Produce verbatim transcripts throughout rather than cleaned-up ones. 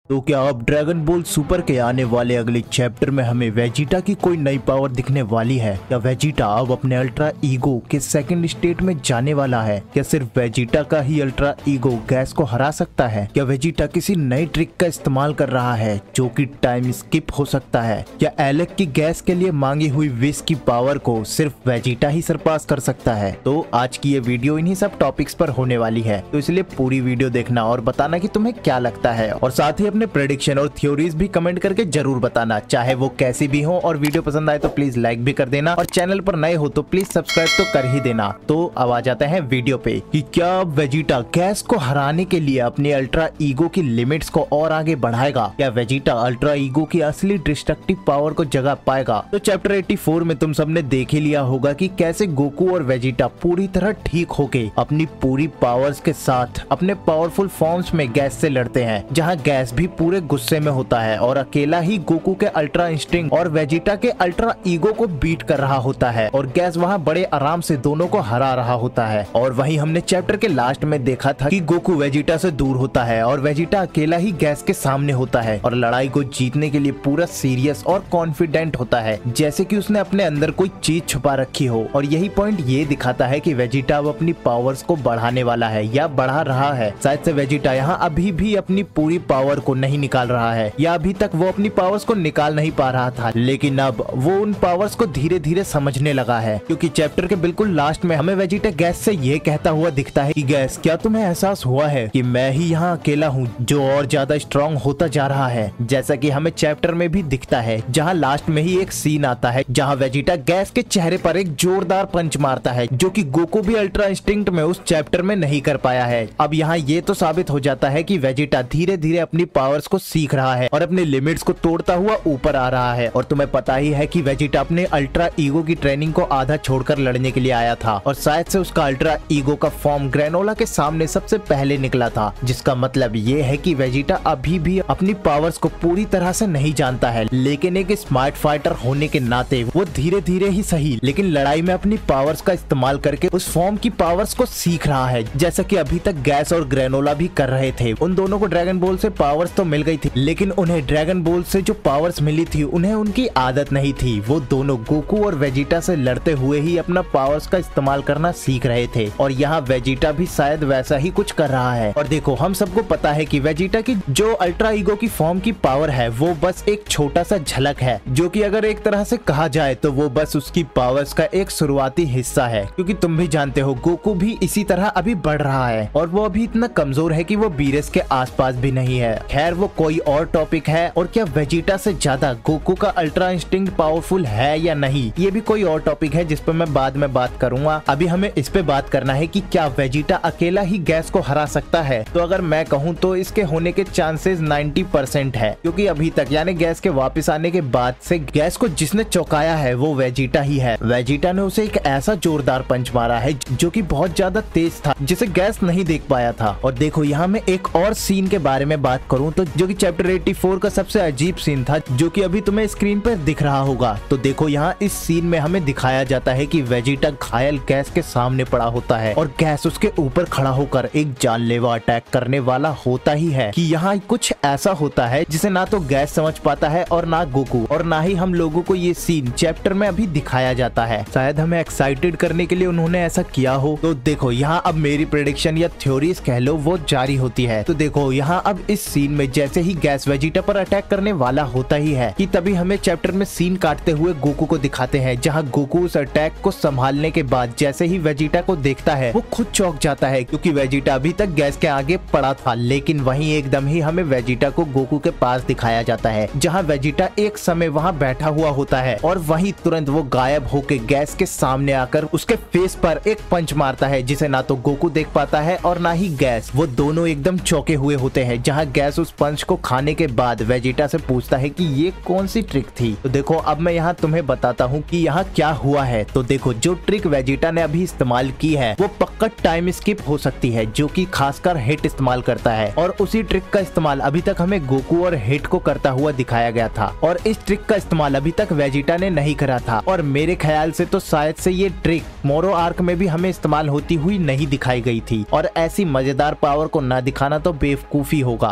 तो क्या अब ड्रैगन बॉल सुपर के आने वाले अगले चैप्टर में हमें वेजिटा की कोई नई पावर दिखने वाली है? क्या वेजिटा अब अपने अल्ट्रा ईगो के सेकंड स्टेट में जाने वाला है? क्या सिर्फ वेजिटा का ही अल्ट्रा ईगो गैस को हरा सकता है? क्या वेजिटा किसी नई ट्रिक का इस्तेमाल कर रहा है जो कि टाइम स्किप हो सकता है? क्या एलेक की गैस के लिए मांगी हुई विश की पावर को सिर्फ वेजिटा ही सरपास कर सकता है? तो आज की ये वीडियो इन्हीं सब टॉपिक्स पर होने वाली है, तो इसलिए पूरी वीडियो देखना और बताना कि तुम्हें क्या लगता है, और साथ ही अपने प्रेडिक्शन और थ्योरीज भी कमेंट करके जरूर बताना, चाहे वो कैसी भी हो। और वीडियो पसंद आए तो प्लीज लाइक भी कर देना, और चैनल पर नए हो तो प्लीज सब्सक्राइब तो कर ही देना। तो अब आ जाते हैं वीडियो पे कि क्या वेजिटा गैस को हराने के लिए अपने अल्ट्रा ईगो की लिमिट्स को और आगे बढ़ाएगा? क्या वेजिटा अल्ट्रा ईगो की असली डिस्ट्रक्टिव पावर को जगा पाएगा? तो चैप्टर चौरासी में तुम सबने देख ही लिया होगा कि कैसे गोकू और वेजिटा पूरी तरह ठीक होके अपनी पूरी पावर्स के साथ अपने पावरफुल फॉर्म्स में गैस से लड़ते हैं, जहां गैस भी पूरे गुस्से में होता है और अकेला ही गोकू के अल्ट्रा इंस्टिंक्ट और वेजिटा के अल्ट्रा ईगो को बीट कर रहा होता है, और गैस वहां बड़े आराम से दोनों को हरा रहा होता है। और वहीं हमने चैप्टर के लास्ट में देखा था कि गोकू वेजिटा से दूर होता है और वेजिटा अकेला ही गैस के सामने होता है और लड़ाई को जीतने के लिए पूरा सीरियस और कॉन्फिडेंट होता है, जैसे कि उसने अपने अंदर कोई चीज छुपा रखी हो। और यही पॉइंट ये दिखाता है कि वेजिटा अब अपनी पावर्स को बढ़ाने वाला है या बढ़ा रहा है। शायद से वेजिटा यहाँ अभी भी अपनी पूरी पावर को नहीं निकाल रहा है, या अभी तक वो अपनी पावर्स को निकाल नहीं पा रहा था, लेकिन अब वो उन पावर्स को धीरे धीरे समझने लगा है। क्योंकि चैप्टर के बिल्कुल लास्ट में हमें वेजिटा गैस से ये कहता हुआ दिखता है कि गैस, क्या तुम्हें एहसास हुआ है कि मैं ही यहाँ अकेला हूँ जो और ज्यादा स्ट्रॉन्ग होता जा रहा है? जैसा कि हमें चैप्टर में भी दिखता है, जहाँ लास्ट में ही एक सीन आता है जहाँ वेजिटा गैस के चेहरे पर एक जोरदार पंच मारता है, जो कि गोकू भी अल्ट्रा इंस्टिंक्ट में उस चैप्टर में नहीं कर पाया है। अब यहाँ ये तो साबित हो जाता है कि वेजिटा धीरे धीरे अपनी पावर्स को सीख रहा है और अपने लिमिट्स को तोड़ता हुआ ऊपर आ रहा है। और तुम्हें पता ही है कि वेजिटा अपने अल्ट्रा ईगो की ट्रेनिंग को आधा छोड़कर लड़ने के लिए आया था, और शायद से उसका अल्ट्रा ईगो का फॉर्म ग्रेनोला के सामने सबसे पहले निकला था, जिसका मतलब ये है कि वेजिटा अभी भी अपनी पावर्स को पूरी तरह से नहीं जानता है, लेकिन एक स्मार्ट फाइटर होने के नाते वो धीरे धीरे ही सही लेकिन लड़ाई में अपनी पावर्स का इस्तेमाल करके उस फॉर्म की पावर्स को सीख रहा है, जैसा कि अभी तक गैस और ग्रेनोला भी कर रहे थे। उन दोनों को ड्रैगन बॉल से पावर्स तो मिल गई थी, लेकिन उन्हें ड्रैगन बॉल से जो पावर्स मिली थी उन्हें उनकी आदत नहीं थी। वो दोनों गोकू और वेजिटा से लड़ते हुए ही अपना पावर्स का इस्तेमाल करना सीख रहे थे, और यहाँ वेजिटा भी शायद वैसा ही कुछ कर रहा है। और देखो, हम सबको पता है कि वेजिटा की जो अल्ट्रा ईगो की फॉर्म की पावर है वो बस एक छोटा सा झलक है, जो कि अगर एक तरह से कहा जाए तो वो बस उसकी पावर्स का एक शुरुआती हिस्सा है। क्योंकि तुम भी जानते हो गोकू भी इसी तरह अभी बढ़ रहा है, और वो अभी इतना कमजोर है कि वो बीरेस के आसपास भी नहीं है। खैर, वो कोई और टॉपिक है। और क्या वेजिटा से ज्यादा गोकू का अल्ट्रा इंस्टिंक्ट पावरफुल है या नहीं, ये भी कोई और टॉपिक है जिस पर मैं बाद में बात करूंगा। अभी हमें इस पे बात करना है कि क्या वेजिटा अकेला ही गैस को हरा सकता है? तो अगर मैं कहूँ तो इसके होने के चांसेस नब्बे परसेंट है, क्योंकि अभी तक यानी गैस के वापस आने के बाद से गैस को जिसने चौंकाया है वो वेजिटा ही है। वेजिटा ने उसे एक ऐसा जोरदार पंच मारा है जो कि बहुत ज्यादा तेज था, जिसे गैस नहीं देख पाया था। और देखो, यहाँ मैं एक और सीन के बारे में बात करूँ तो जो कि चैप्टर चौरासी का सबसे अजीब सीन था, जो कि अभी तुम्हें स्क्रीन पर दिख रहा होगा। तो देखो, यहाँ इस सीन में हमें दिखाया जाता है कि वेजिटा घायल गैस के सामने पड़ा होता है, और गैस उसके ऊपर खड़ा होकर एक जानलेवा अटैक करने वाला होता ही है। कि यहाँ कुछ ऐसा होता है जिसे ना तो गैस समझ पाता है और ना गोकू, और ना ही हम लोगों को ये सीन चैप्टर में अभी दिखाया जाता है। शायद हमें एक्साइटेड करने के लिए उन्होंने ऐसा किया हो। तो देखो, यहाँ अब मेरी प्रेडिक्शन या थ्योरीज कह लो वो जारी होती है। तो देखो, यहाँ अब इस सीन में जैसे ही गैस वेजिटा पर अटैक करने वाला होता ही है कि तभी हमें चैप्टर में सीन काटते हुए गोकू को दिखाते हैं, जहाँ गोकू उस अटैक को संभालने के बाद जैसे ही वेजिटा को देखता है वो खुद चौंक जाता है, क्योंकि वेजिटा अभी तक गैस के आगे पड़ा था। लेकिन वहीं एकदम ही हमें वेजिटा को गोकू के पास दिखाया जाता है, जहाँ वेजिटा एक समय वहाँ बैठा हुआ होता है, और वहीं तुरंत वो गायब होके गैस के सामने आकर उसके फेस पर एक पंच मारता है, जिसे ना तो गोकू देख पाता है और ना ही गैस। वो दोनों एकदम चौंके हुए होते हैं, जहाँ गैस उस पंच को खाने के बाद वेजिटा से पूछता है कि ये कौन सी ट्रिक थी। तो देखो, अब मैं यहाँ तुम्हें बताता हूँ कि यहाँ क्या हुआ है। तो देखो, जो ट्रिक वेजिटा ने अभी इस्तेमाल की है वो पक्का टाइम स्किप हो सकती है, जो कि खासकर हिट इस्तेमाल करता है, और उसी ट्रिक का इस्तेमाल अभी तक हमें गोकू और हिट को करता हुआ दिखाया गया था, और इस ट्रिक का इस्तेमाल अभी तक वेजिटा ने नहीं करा था। और मेरे ख्याल से तो शायद से ये ट्रिक मोरो आर्क में भी हमें इस्तेमाल होती हुई नहीं दिखाई गई थी, और ऐसी मजेदार पावर को न दिखाना तो बेवकूफी होगा। और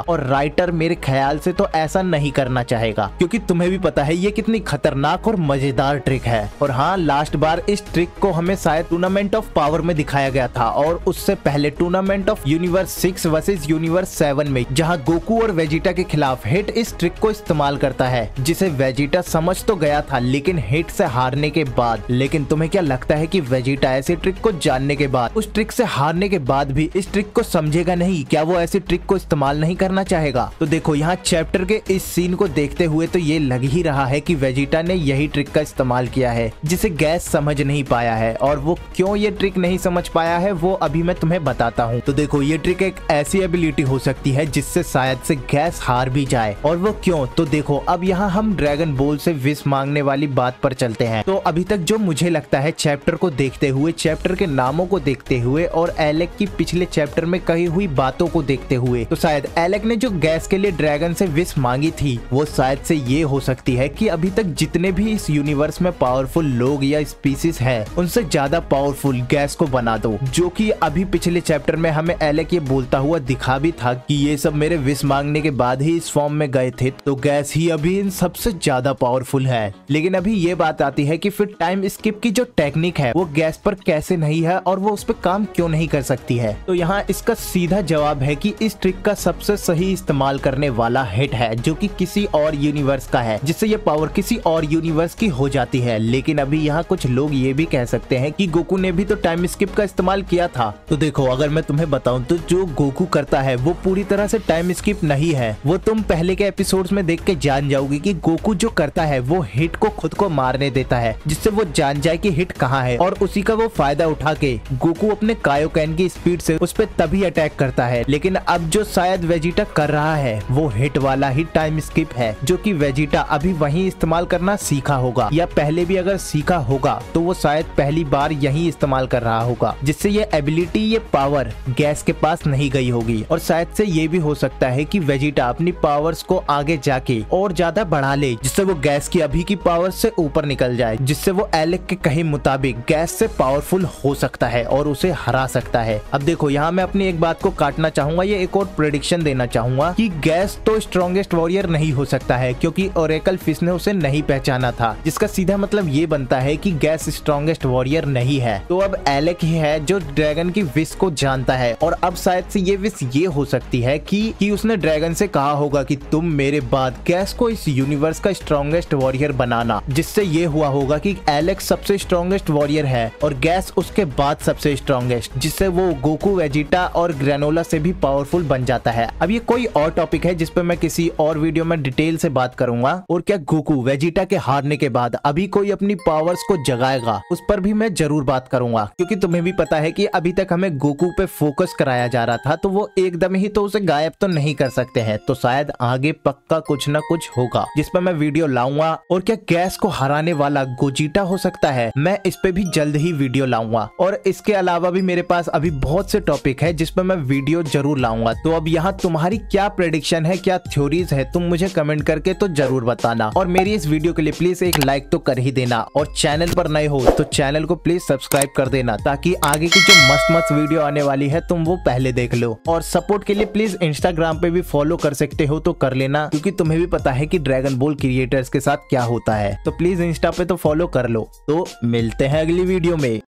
राइटर मेरे ख्याल से तो ऐसा नहीं करना चाहेगा, क्योंकि तुम्हें भी पता है ये कितनी खतरनाक और मजेदार ट्रिक है। और हाँ, लास्ट बार इस ट्रिक को हमें शायद टूर्नामेंट ऑफ पावर में दिखाया गया था, और उससे पहले tournament of universe six versus universe seven में, जहाँ गोकू और वेजिटा के खिलाफ हिट इस ट्रिक को इस्तेमाल करता है, जिसे वेजिटा समझ तो गया था लेकिन हिट से हारने के बाद। लेकिन तुम्हें क्या लगता है कि वेजिटा ऐसी ट्रिक को जानने के बाद, उस ट्रिक से हारने के बाद भी इस ट्रिक को समझेगा नहीं? क्या वो ऐसी ट्रिक को इस्तेमाल नहीं करना चाहेगा? तो देखो, यहाँ चैप्टर के इस सीन को देखते हुए तो ये लग ही रहा है कि वेजिटा ने यही ट्रिक का इस्तेमाल किया है, जिसे गैस समझ नहीं पाया है। और वो क्यों ये ट्रिक नहीं समझ पाया है वो अभी मैं तुम्हें बताता हूँ। तो देखो, ये ट्रिक एक ऐसी एबिलिटी हो सकती है जिससे शायद से गैस हार भी जाए। और वो क्यों? तो देखो, अब यहाँ हम ड्रैगन बॉल से विश मांगने वाली बात पर चलते हैं। तो अभी तक जो मुझे लगता है, चैप्टर को देखते हुए, चैप्टर के नामों को देखते हुए और एलेक की पिछले चैप्टर में कही हुई बातों को देखते हुए, तो शायद एलेक ने जो गैस के लिए ड्रैगन से विश मांगी थी वो शायद से ये हो सकती है कि अभी तक जितने भी इस यूनिवर्स में पावरफुल लोग या स्पीसीज है, उनसे ज्यादा पावरफुल गैस को बना दो। जो कि अभी पिछले चैप्टर में हमें एलेक ये बोलता हुआ दिखा भी था कि ये सब मेरे विश मांगने के बाद ही इस फॉर्म में गए थे, तो गैस ही अभी इन सबसे ज्यादा पावरफुल है। लेकिन अभी ये बात आती है कि फिर टाइम स्किप की जो टेक्निक है वो गैस पर कैसे नहीं है और वो उस पर काम क्यों नहीं कर सकती है? तो यहाँ इसका सीधा जवाब है कि इस ट्रिक का सबसे सही इस्तेमाल करने वाला हिट है, जो कि किसी और यूनिवर्स का है, जिससे ये पावर किसी और यूनिवर्स की हो जाती है। लेकिन अभी यहाँ कुछ लोग ये भी कह सकते हैं कि गोकू ने भी तो टाइम स्किप का इस्तेमाल किया था। तो देखो, अगर मैं तुम्हें बताऊं तो जो गोकू करता है वो पूरी तरह से टाइम स्किप नहीं है। वो तुम पहले के एपिसोड्स में देख के जान जाओगी कि गोकू जो करता है वो हिट को खुद को मारने देता है, जिससे वो जान जाए कि हिट कहाँ है, और उसी का वो फायदा उठा के गोकू अपने कायोकैन की स्पीड से उस पर तभी अटैक करता है। लेकिन अब जो शायद वेजिटा कर रहा है वो हिट वाला ही टाइम स्किप है, जो कि वेजिटा अभी वही इस्तेमाल करना सीखा होगा, या पहले भी अगर सीखा होगा तो वो शायद पहली बार यही इस्तेमाल कर रहा होगा, जिससे ये एबिलिटी, ये पावर गैस के पास नहीं गई होगी। और शायद से ये भी हो सकता है कि वेजिटा अपनी पावर्स को आगे जाके और ज्यादा बढ़ा ले, जिससे वो गैस की अभी की पावर से ऊपर निकल जाए, जिससे वो एलेक के कहे मुताबिक गैस से पावरफुल हो सकता है और उसे हरा सकता है। अब देखो, यहाँ मैं अपनी एक बात को काटना चाहूंगा, ये एक और प्रेडिक्शन देना चाहूंगा कि गैस तो स्ट्रॉन्गेस्ट वॉरियर नहीं हो सकता है, क्योंकि ओरेकल फिश ने उसे नहीं पहचाना था, जिसका सीधा मतलब ये बनता है कि गैस स्ट्रॉन्गेस्ट वॉरियर नहीं है। तो अब एलेक ही है जो ड्रैगन की विश को जानता है, और अब शायद से ये विश ये हो सकती है कि कि उसने ड्रैगन से कहा होगा कि तुम मेरे बाद गैस को इस यूनिवर्स का स्ट्रॉन्गेस्ट वॉरियर बनाना, जिससे ये हुआ होगा कि एलेक सबसे स्ट्रॉन्गेस्ट वॉरियर है और गैस उसके बाद सबसे स्ट्रॉन्गेस्ट, जिससे वो गोकू, वेजिटा और ग्रेनोला से भी पावरफुल बन जाता है। अब ये कोई और टॉपिक है जिस पे मैं किसी और वीडियो में डिटेल से बात करूंगा। और क्या गोकू वेजिटा के हारने के बाद अभी कोई अपनी पावर्स को जगाएगा, उस पर भी मैं जरूर बात करूंगा, क्योंकि तुम्हें भी पता है कि अभी तक हमें गोकू पे फोकस कराया जा रहा था, तो वो एकदम ही तो उसे गायब तो नहीं कर सकते हैं। तो शायद आगे पक्का कुछ ना कुछ होगा जिस पर मैं वीडियो लाऊंगा। और क्या गैस को हराने वाला गोजिटा हो सकता है? मैं इस पे भी जल्द ही वीडियो लाऊंगा। और इसके अलावा भी मेरे पास अभी बहुत से टॉपिक है जिस पर मैं वीडियो जरूर लाऊंगा। तो अब यहाँ तुम्हारी क्या प्रेडिक्शन है, क्या थ्योरीज है, तुम मुझे कमेंट करके तो जरूर बताना। और मेरी इस वीडियो के लिए प्लीज एक लाइक तो कर ही देना, और चैनल पर नए हो तो चैनल को प्लीज सब्सक्राइब कर देना, ताकि आगे की जो मस्त मस्त वीडियो आने वाली है तुम वो पहले देख लो। और सपोर्ट के लिए प्लीज इंस्टाग्राम पे भी फॉलो कर सकते हो तो कर लेना, क्योंकि तुम्हें भी पता है कि ड्रैगन बॉल क्रिएटर्स के साथ क्या होता है। तो प्लीज इंस्टा पे तो फॉलो कर लो। तो मिलते हैं अगली वीडियो में।